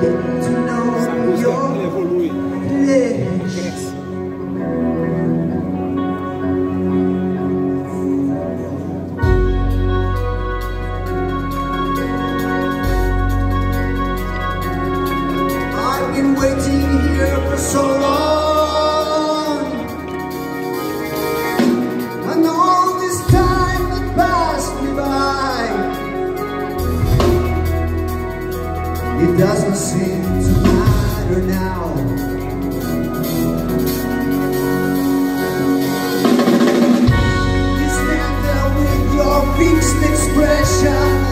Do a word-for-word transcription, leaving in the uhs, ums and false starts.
get to know your flesh. I've been waiting here for so long, and all this time that passed me by, it doesn't seem to matter now. You stand there with your fixed expression,